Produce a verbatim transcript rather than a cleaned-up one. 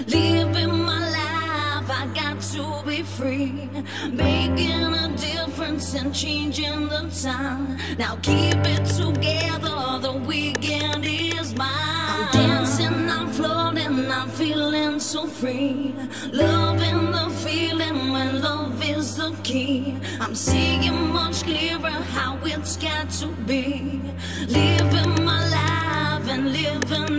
living my life, I got to be free, making a difference and changing the time. Now keep it together, the weekend is mine. I'm dancing, I'm floating, I'm feeling so free, loving the feeling when love is the key. I'm seeing much clearer how it's got to be, living my life and living